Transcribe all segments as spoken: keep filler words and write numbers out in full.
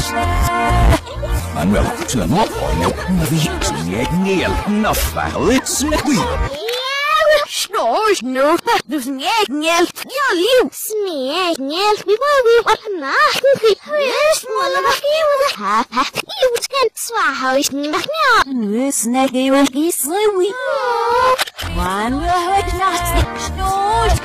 Manuel, to an awful milk, the egg nail, enough battle, it's me. Snors nu, du snegel, jag liv snegel, vi var vi var på natten, just måla var vi var här, jag ska svara hur ni macht nu. Nu snegel var vi så vi. Man vill ha ett natt, snors,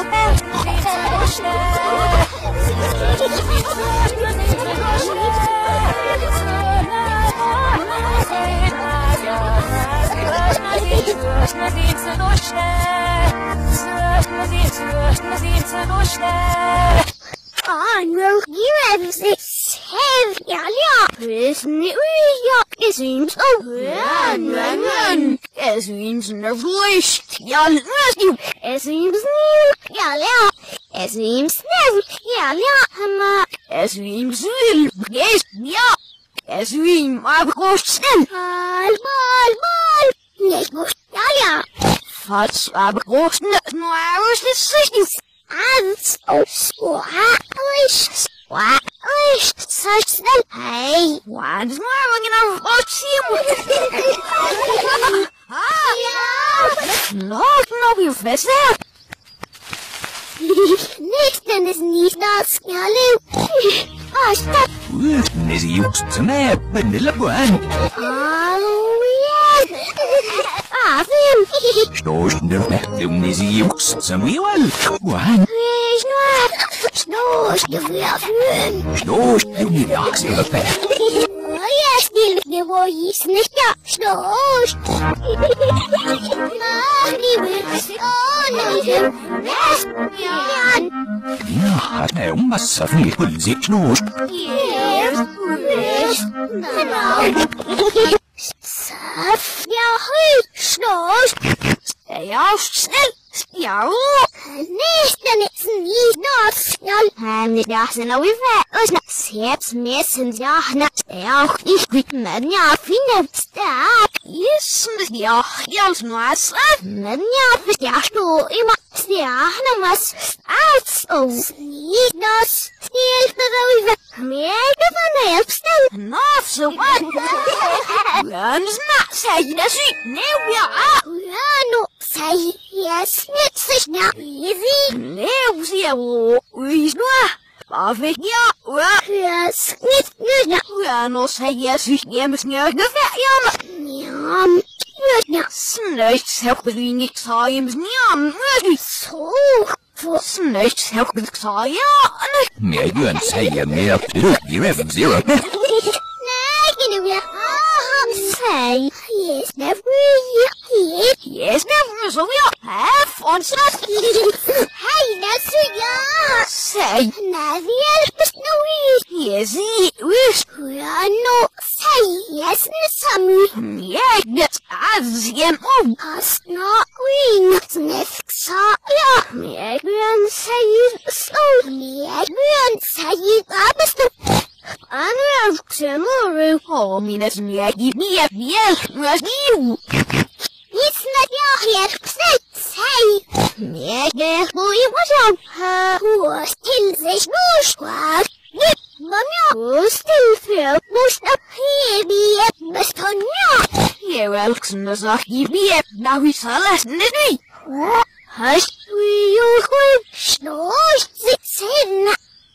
Ah, no, you have this heavy, yeah, this new, yeah, it seems, oh, yeah, run, run, it seems nervous, yeah, it seems new, yeah, yeah, it seems new, yeah, yeah, it seems new, yes, yeah, it seems, of course, ball, ball, ball, yes, yeah, yeah. Fats ab großen Neues des Sichtens. Ans oh swalish swalish such that hey One's more gonna watch him. Ah, no, no, we're fast there. Nächsten ist nicht das Galu. Ah, stopp. Nizzy used to nap, but the one. Oh, yeah. Ah, Finn. Snors, the vacuum Nizzy used to me well. One. Wees not. Snors, de Finn. Snors, you need oxy of a Oh, ja, still, de voice nicht ja. Snors. Ah, die will. Oh, no, rest. Ja. Ja, I must have me put the snors. Yes, yes, no. Saf, ja, hui, snors. Ja, schnell. Ja, Nächsten ist nicht das. Ja, nicht das, no, wie weit. Und selbst messen, ja, auch ich mit mir, ja, finde stark. ist ja, ja, was? Men ja, verstehst du immer, ja, was als uns nicht das Stil für mehr davon hilfst du. No, so what? Ganz not say das ich ne, ja. Ja, no, sei jetzt nicht sich ja, easy. Ne, sie wo, ist nur. Perfect, ja, ja. Das nicht, nicht, ja, no, sei jetzt ich nehme es mir gefällt, ja. ja, ja. Snöchts helpen niet saaims niet So, Snöchts helpen saai Meer jön säger mer plugg i Rev Zero. nej, kan du ja. Ah, säg, yes, never, yes, Yes, never so ja. Have on sat. hej, that's it, ja. Say, Nej, vi hjälps nog i. yes, it wish. Ja, no, säg, yes, nu samma. Yeah, that's as him. Oh, Hast nå wing, snäfk sa, ja. Jag vill säga så. Jag vill säga arbetsstund. I'm a tomorrow. Oh, me, that's me. I give me a meal. Where's you? It's not your head, say, say. Yeah, yeah, boy, what's up? Who still says no squad? Mamma, still feel pushed up here, be a bestonja. Yeah, well, Xander sagt, give me a. Now he's a lesson, didn't he? Hush, we you will snores, six in.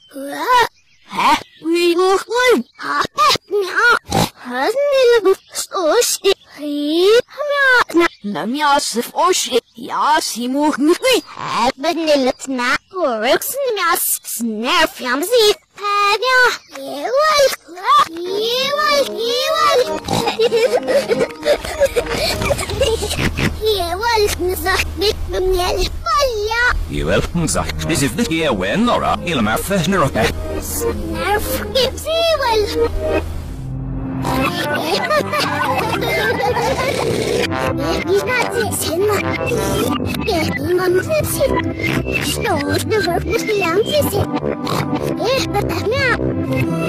Huh? We go home. Ah, now, hasn't it snores, he, now, Nam jas for shit. Jas, he moved me. but it's not works, now, snare from the Padja, he will, he will, he will. He will, sagt mit mir, ja. I welcome sagt specific here when Laura Ilmar Fesneroke. Snarf gives he will. He's not this in the getting on this hit. Stores the work with the young this hit. Yeah, but now.